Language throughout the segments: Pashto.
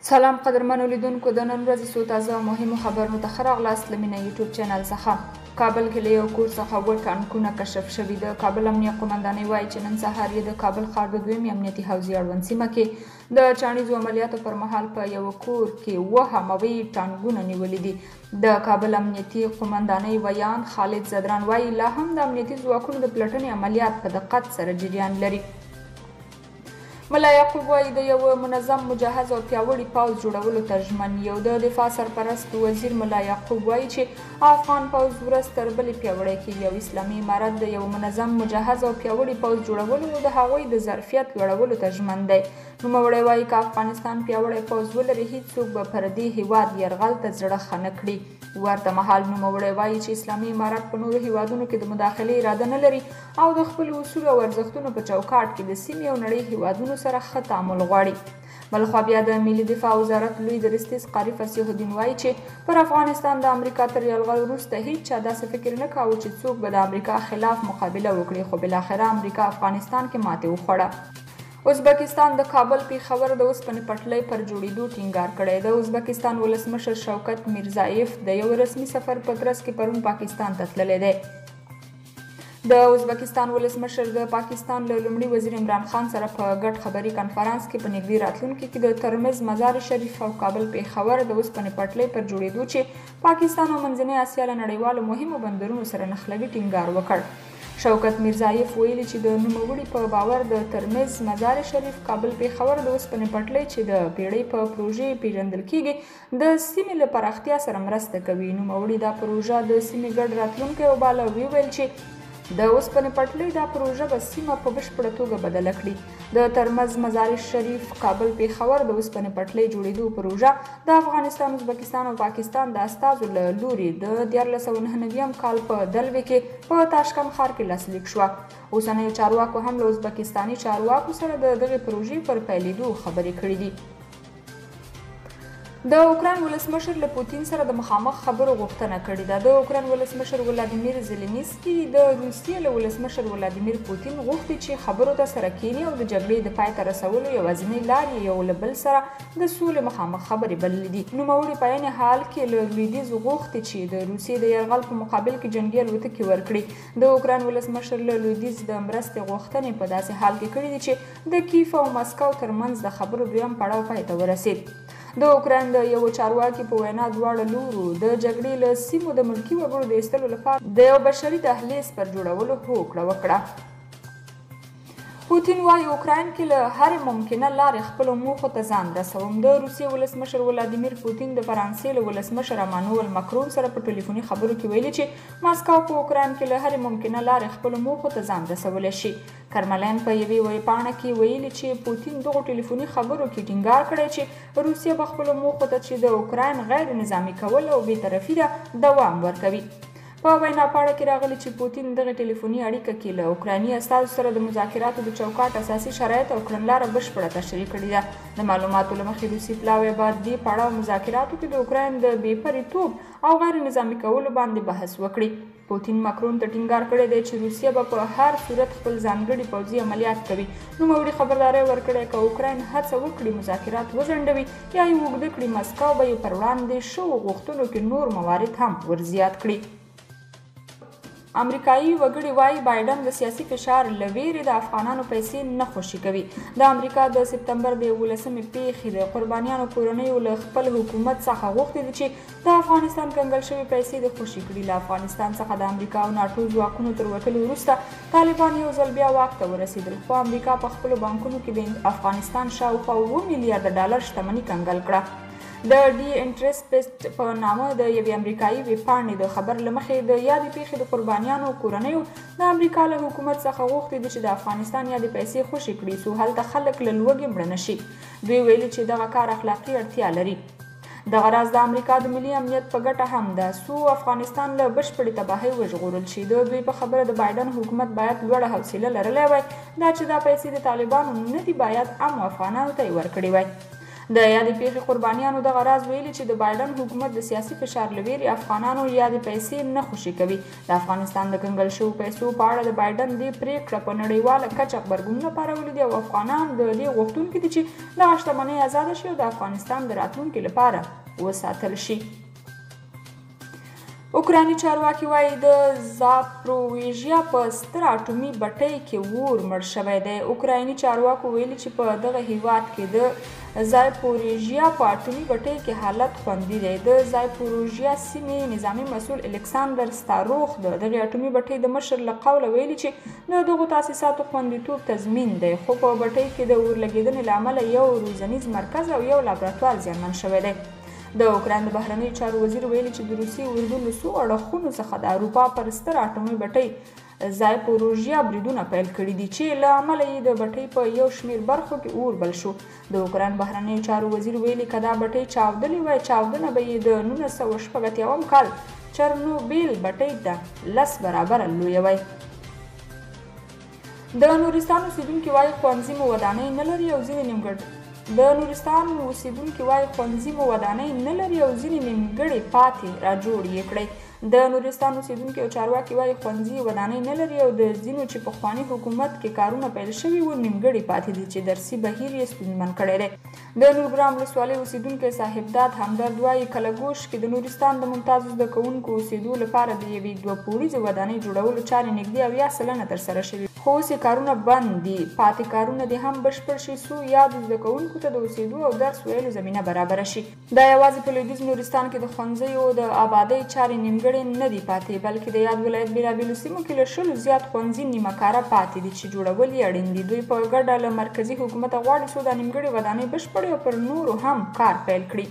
سلام قدرمنو لیدونکو، د نن ورځې څو تازه مهمو خبرونو ته ښه راغلاست له مینه یوټیوب چینل څخه. کابل کې له یو کور څخه اووه ټانکونه کشف شوي. د کابل امنیه قومندانۍ وایي چې نن سهار یې د کابل ښار د دویمې امنیتي حوزې اړوند سیمه کې د چاڼیزو عملیاتو پر مهال په یوه کور کې اووه حموي ټانکونه نیولي دي. د کابل امنیتي قومندانۍ ویان خالد زدران وایي لا هم د امنیتي ځواکونو د پلټنې عملیات په دقت سره جریان لري. ملا یعقوب وایي د یو منظم مجهز او پیاوړي پوځ جوړولو ته ژمن یو. د دفاع سرپرست وزیر ملا یعقوب وایي چې افغان پوځ ورځ تر بلې پیاوړی کیږي او اسلامي امارت د یو منظم مجهز او پیاوړي پوځ جوړولو او د هغوی د ظرفیت لوړولو ته ژمن دی. نوموړی وایي که افغانستان پیاوړی پوځ ولري هیڅوک به پر دې هیواد یرغل ته زړه ښه نه کړي. ورته مهال نوموړی وایي چې اسلامي امارت په نورو هیوادونو کې د مداخلې اراده نه لري او د خپلو اصولو او ارزښتونو په چوکاټ کې د سیمې او نړۍ هیوادونو سره ښه تعامل غواړي. بلخوا بیا د ملي دفاع وزارت لوی درستیز قاری فصیح الدین وایي چې پر افغانستان د امریکا تر یرغل وروسته هیڅ چا داسې فکر نه کاوه چې څوک به د امریکا خلاف مقابله وکړي، خو بالاخره امریکا افغانستان کې ماتې وخوړه. ازبکستان د کابل پیښور د اوسپنې پټلۍ پر جوړېدو ټینګار کړی. د ازبکستان ولسمشر شوکت میرزایف د یو رسمي سفر په ترڅ کې پرون پاکستان ته تللی دی. د ازبکستان ولسمشر د پاکستان له لومړي وزیر عمران خان سره په ګډ خبري کنفرانس کې په نږدې راتلونکي کې د ترمز مزار شریف او کابل پیښور د اوسپنې پټلۍ پر جوړېدو چې پاکستان او منځنۍ اسیا له نړیوالو مهمو بندرونو سره نښلوي ټینګار وکړ. شوکت میرزایف ویلي چې د نوموړي په باور د ترمز مزار شریف کابل پیښور د اوسپنې پټلۍ چې د پیړۍ په پروژې پیژندل کیږي د سیمې له پراختیا سره مرسته کوي. نوموړي دا پروژه د سیمې ګډ راتلونکی وباله او ویل چې د اوسپنې پټلۍ دا پروژه به سیمه په بشپړه توګه بدله کړي. د ترمز مزار شریف کابل پیښور د اوسپنې پټلۍ جوړېدو پروژه د افغانستان، ازبکستان او پاکستان د استازو له لوري د 1999 کال په دلوي کې په تاشکند ښار کې لاسلیک شوه. اوسنیو چارواکو هم له ازبکستاني چارواکو سره د دغې پروژې پر پیلېدو خبرې کړې دي. د اوکراین ولسمشر له پوتین سره د مخامخ خبرو غوښتنه کړې ده. د اوکراین ولسمشر ولادیمیر زیلینسکي د روسیې له ولسمشر ولادیمیر پوتین غوښتي چې خبرو ته سره کینی او د جګړې د پای ته رسولو یوازینۍ لارې یو له بل سره د سولې مخامخ خبرې بللې دي. نوموړي په عین حال کې له لویدیځ غوښتي چې د روسیې د یرغل په مقابل کې جنګي الوتکې ورکړي. د اوکراین ولسمشر له لویدیځ د مرستې غوښتنې په داسې حال کې کړې دي چې د کیف او مسکو ترمنځ د خبرو دویم پړاو پای ته ورسید. د اوکراین د یو چارواکي په وینا دواړه لورو د جګړې له سیمو د ملکي وګړو د ایستلو لپاره د یو بشري دهلیز پر جوړولو هوکړه وکړه. پوتین وایي اوکراین کې له هرې ممکنه لارې خپلو موخو ته ځان رسوم. د روسیې ولسمشر ولادیمیر پوتین د فرانسې له ولسمشر امانوئل مکرون سره په ټلیفوني خبرو کې ویلي چې ماسکو په اوکراین کې له هرې ممکنه لارې خپلو موخو ته ځان رسولی شي. کرملین په یوې ویبپاڼه کې ویلي چې پوتین دغو ټلیفوني خبرو کې ټینګار کړی چې روسیه به خپلو موخو ته چې د اوکراین غیر نظامي کول او بېطرفي ده دوام ورکوي. په وینا پاڼه کې راغلي چې پوتین دغه ټلیفوني اړیکه کې له اوکرایني استازو سره د مذاکراتو د چوکاټ اساسي شرایط او کړنلاره بشپړه تشریح کړې ده. د معلوماتو له مخې روسي پلاوی به دې پړاو مذاکراتو کې د اوکراین د بېپریتوب او غیر نظامي کولو باندې بحث وکړي. پوتین مکرون ته ټینګار کړی دی چې روسیه به په هر صورت خپل ځانګړي پوځي عملیات کوي. نوموړي خبرداری ورکړی که اوکراین هڅه وکړي مذاکرات وځنډوي یا یې اوږده کړي مسکو به یې پر وړاندې شوو غوښتنو کې نور موارد هم ورزیات کړي. امریکایي وګړي وایي بایډن د سیاسي فشار له ویرې د افغانانو پیسې نه خوشي کوي. د امریکا د سپتمبر د 11مې پیښې د قربانیانو کورنیو له خپل حکومت څخه غوښتي دي چې د افغانستان کنګل شوي پیسې د خوشي کړي. له افغانستان څخه د امریکا او ناټو ځواکونو تر وتلو وروسته طالبان یو ځل بیا واک ته ورسېدل، خو امریکا په خپلو بانکونو کې د افغانستان شاوخوا 7 میلیارډ ډالر شتمني کنګل کړه. د ډي انټرسپټ په نامه د یوې امریکایي ویبپاڼې د خبر له مخې د یادې پیښې د قربانیانو کورنیو د امریکا له حکومت څخه غوښتي دي چې د افغانستان یادې پیسې خوشي کړي څو هلته خلک له لوږې مړه نه شي. دوی ویلي چې دغه کار اخلاقي اړتیا لري. دغه راز د امریکا د ملي امنیت په ګټه هم ده څو افغانستان له بشپړې تباهۍ وژغورل شي. د دوی په خبره د بایډن حکومت باید لوړه حوصله لرلی وای دا چې دا پیسې د طالبانو نه دي باید عامو افغانانو ته یې ورکړې وای. د یادې پیښې قربانیانو دغه راز ویلي چې د بایډن حکومت د سیاسي فشار له ویرې افغانانو یادې پیسې نه خوشي کوي. د افغانستان د کنګل شویو پیسو په اړه د بایډن دې پریکړه په نړیواله کچه غبرګونونه پارولي دي او افغانان د دې غوښتونکي دي چې دغه شتمنۍ ازاده شي او د افغانستان د راتلونکي لپاره وساتل شي. اوکرایني چارواکي وایي د زاپرویژیا په ستر اټومي بټۍ کې اور مړ شوی دی. اوکرایني چارواکو ویلي چې په دغه هیواد کې د زاپرویژیا په اټومي بټۍ کې حالت خوندي دی. د زاپرویژیا سیمې نظامي مسؤل الکساندر ستاروخ د دغې اټومي بټۍ د مشر له قوله ویلي چې د دغو تاسیساتو خوندیتوب تضمین دی، خو په بټۍ کې د اور لګېدنې له امله یو روزنیز مرکز او یو لابراتوار زیانمن شوی دی. د اوکراین د بهرنیو چارو وزیر ویلي چې د روسیې اردو له څو اړخونو څخه د اروپا پر ستر اټومي بټۍ زاپروژیا بریدونه پیل کړي دي چې له امله یې د بټۍ په یو شمېر برخو کې اور بل شو. د اوکراین بهرنیو چارو وزیر ویلي که دا بټۍ چاودلې وای چاودنه به یې د 1980 کال چرنوبیل بټۍ ته 10 برابره لویه وای. د نورستان اوسیدونکي وایي ښوونځي مو ودانۍ نه لري او ځینې نیمګړي د نورستان اوسیدونکي وایي ښوونځي مو ودانۍ نه لري او ځینې نیمګړې پاتې را جوړ یې کړئ. د نورستان اوسیدونکي او چارواکي وایي ښوونځي ودانۍ نه لري او د ځینو چې پخواني حکومت کې کارونه پیل شوي وو نیمګړې پاتې دي چې درسي بهیر یې ستونزمن کړی دی. د نورګرام ولسوالۍ اوسیدونکی صاحبداد همدرد وایي کلګوش کې د نورستان د ممتازو زده کوونکو اوسېدو لپاره د یوې 2 پوړیزې ودانۍ جوړولو چارې نږدې 80% ترسره شوي، خو اوس یې کارونه بند دي. پاتې کارونه دې هم بشپړ شي څو یادو زده کوونکو ته د اوسېدو او درس ویلو زمینه برابره شي. دا یوازې په لویدیځ نورستان کې د ښوونځیو د آبادۍ چارې نیمګړې نه دي پاتې، بلکې د یاد ولایت بېلابېلو سیمو کې له 100 زیات ښوونځي نیمه کاره پاتې دي چې جوړول یې اړین دي. دوی په ګډه له مرکزي حکومته غواړي څو دا نیمګړې ودانۍ بشپړې او پر نورو هم کار پیل کړي.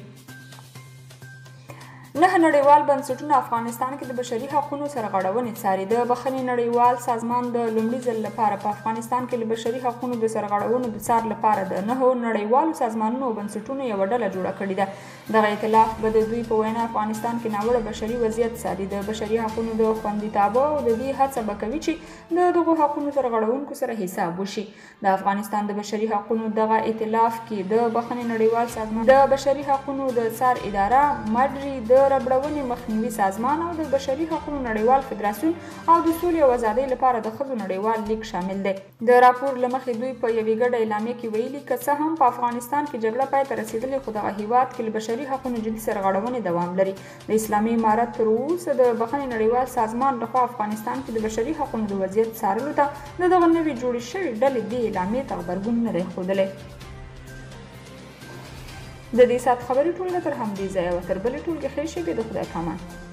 9 نړیوال بنسټونه افغانستان کې د بشري حقونو سرغړونې څاري. د بخښنې نړیوال سازمان د لومړي ځل لپاره په افغانستان کې د بشري حقونو د سرغړونو د څار لپاره د 9 نړیوالو سازمانونو او بنسټونو یوه ډله جوړه کړې ده. دغه ائتلاف به د دوی په وینا افغانستان کې ناوړه بشري وضعیت څاري، د بشري حقونو د خوندیتابه او د دې هڅه به کوي چې د دغو حقونو سرغړونکو سره حساب وشي. د افغانستان د بشري حقونو دغه ائتلاف کې د بخښنې نړیوال سازمان، د بشري حقونو د څار اداره، مډري، د ربړونې مخنیوي سازمان او د بشري حقونو نړیوال فدراسیون او د سولې او ازادۍ لپاره د ښځو نړیوال لیګ شامل دی. د راپور له مخې دوی په یوې ګډه اعلامیه کې ویلي که څه هم په افغانستان کې جګړه پای ته رسېدلې، خو دغه هیواد کې له بشري حقونو جدي سرغړونې دوام لري. د اسلامي امارت تر اوسه د بخښنې نړیوال سازمان لخوا افغانستان کې د بشري حقونو د وضعیت څارلو ته د دغه نوې جوړې شوې ډلې دې اعلامیې ته غبرګون نه دی ښودلی. د دې ساعت خبرې ټولګه تر همدې ځایه وه. تر بلې ټولګې ښې شېبې د خدای پامان.